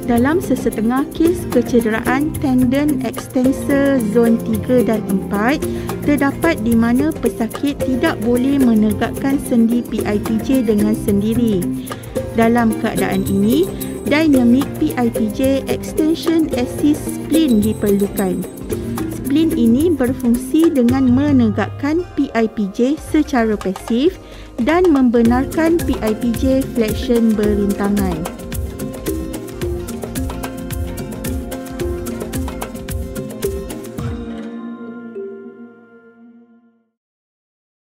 Dalam sesetengah kes kecederaan tendon extensor zon 3 dan 4, terdapat di mana pesakit tidak boleh menegakkan sendi PIPJ dengan sendiri. Dalam keadaan ini, dynamic PIPJ extension assist splint diperlukan. Splint ini berfungsi dengan menegakkan PIPJ secara pasif dan membenarkan PIPJ flexion berintangan.